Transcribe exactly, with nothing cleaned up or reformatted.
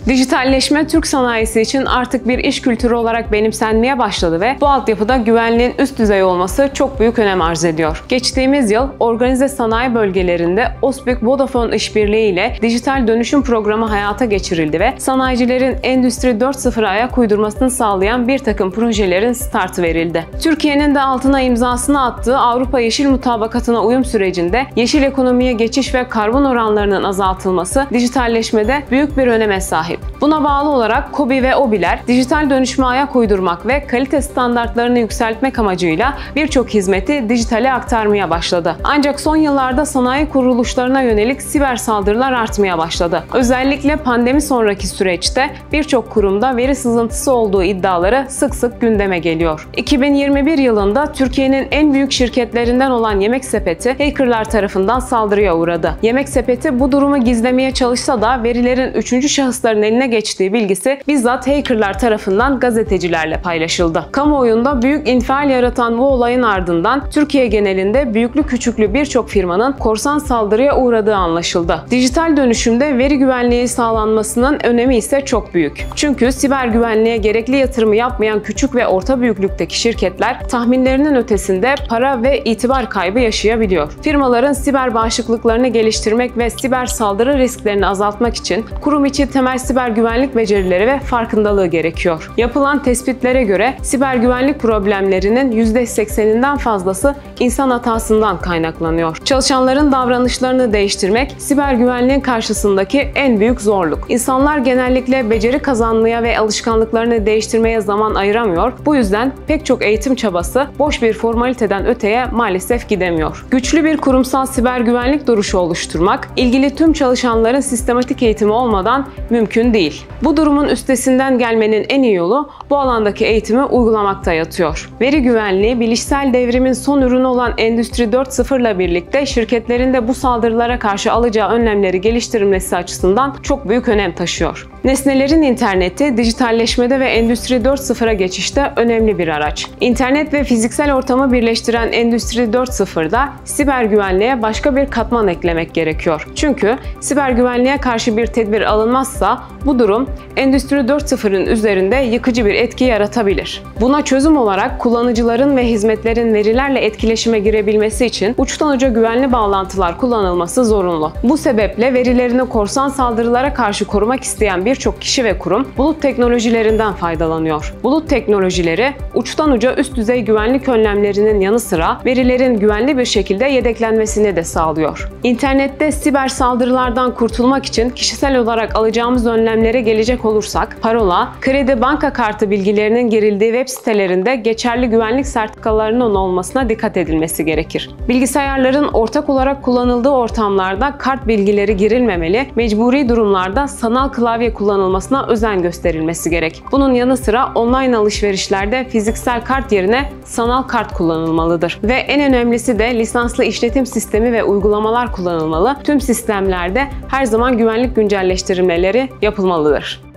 Dijitalleşme Türk sanayisi için artık bir iş kültürü olarak benimsenmeye başladı ve bu altyapıda güvenliğin üst düzey olması çok büyük önem arz ediyor. Geçtiğimiz yıl organize sanayi bölgelerinde OSBİK Vodafone işbirliği ile dijital dönüşüm programı hayata geçirildi ve sanayicilerin Endüstri dört nokta sıfıra ayak uydurmasını sağlayan bir takım projelerin startı verildi. Türkiye'nin de altına imzasını attığı Avrupa Yeşil Mutabakatı'na uyum sürecinde yeşil ekonomiye geçiş ve karbon oranlarının azaltılması dijitalleşmede büyük bir öneme sahip. Buna bağlı olarak KOBİ ve OBİ'ler dijital dönüşüme ayak uydurmak ve kalite standartlarını yükseltmek amacıyla birçok hizmeti dijitale aktarmaya başladı. Ancak son yıllarda sanayi kuruluşlarına yönelik siber saldırılar artmaya başladı. Özellikle pandemi sonraki süreçte birçok kurumda veri sızıntısı olduğu iddiaları sık sık gündeme geliyor. iki bin yirmi bir yılında Türkiye'nin en büyük şirketlerinden olan Yemek Sepeti hackerlar tarafından saldırıya uğradı. Yemek Sepeti bu durumu gizlemeye çalışsa da verilerin üçüncü şahısların eline geçtiği bilgisi bizzat hackerlar tarafından gazetecilerle paylaşıldı. Kamuoyunda büyük infial yaratan bu olayın ardından Türkiye genelinde büyüklü küçüklü birçok firmanın korsan saldırıya uğradığı anlaşıldı. Dijital dönüşümde veri güvenliği sağlanmasının önemi ise çok büyük. Çünkü siber güvenliğe gerekli yatırımı yapmayan küçük ve orta büyüklükteki şirketler tahminlerinin ötesinde para ve itibar kaybı yaşayabiliyor. Firmaların siber bağışıklıklarını geliştirmek ve siber saldırı risklerini azaltmak için kurum içi temel siber güvenlik becerileri ve farkındalığı gerekiyor. Yapılan tespitlere göre siber güvenlik problemlerinin yüzde sekseninden fazlası insan hatasından kaynaklanıyor. Çalışanların davranışlarını değiştirmek siber güvenliğin karşısındaki en büyük zorluk. İnsanlar genellikle beceri kazanmaya ve alışkanlıklarını değiştirmeye zaman ayıramıyor. Bu yüzden pek çok eğitim çabası boş bir formaliteden öteye maalesef gidemiyor. Güçlü bir kurumsal siber güvenlik duruşu oluşturmak, ilgili tüm çalışanların sistematik eğitimi olmadan mümkün değil. Bu durumun üstesinden gelmenin en iyi yolu bu alandaki eğitimi uygulamakta yatıyor. Veri güvenliği, bilişsel devrimin son ürünü olan Endüstri dört nokta sıfır ile birlikte şirketlerin de bu saldırılara karşı alacağı önlemleri geliştirilmesi açısından çok büyük önem taşıyor. Nesnelerin interneti, dijitalleşmede ve Endüstri dört nokta sıfıra geçişte önemli bir araç. İnternet ve fiziksel ortamı birleştiren Endüstri dört nokta sıfırda siber güvenliğe başka bir katman eklemek gerekiyor. Çünkü siber güvenliğe karşı bir tedbir alınmazsa bu durum Endüstri dört nokta sıfırın üzerinde yıkıcı bir etki yaratabilir. Buna çözüm olarak kullanıcıların ve hizmetlerin verilerle etkileşime girebilmesi için uçtan uca güvenli bağlantılar kullanılması zorunlu. Bu sebeple verilerini korsan saldırılara karşı korumak isteyen birçok kişi ve kurum bulut teknolojilerinden faydalanıyor. Bulut teknolojileri uçtan uca üst düzey güvenlik önlemlerinin yanı sıra verilerin güvenli bir şekilde yedeklenmesini de sağlıyor. İnternette siber saldırılardan kurtulmak için kişisel olarak alacağımız önlemlere gelecek olursak, parola, kredi, banka kartı bilgilerinin girildiği web sitelerinde geçerli güvenlik sertifikalarının olmasına dikkat edilmesi gerekir. Bilgisayarların ortak olarak kullanıldığı ortamlarda kart bilgileri girilmemeli, mecburi durumlarda sanal klavye kullanılmasına özen gösterilmesi gerek. Bunun yanı sıra online alışverişlerde fiziksel kart yerine sanal kart kullanılmalıdır. Ve en önemlisi de lisanslı işletim sistemi ve uygulamalar kullanılmalı. Tüm sistemlerde her zaman güvenlik güncelleştirmeleri yapılmalıdır.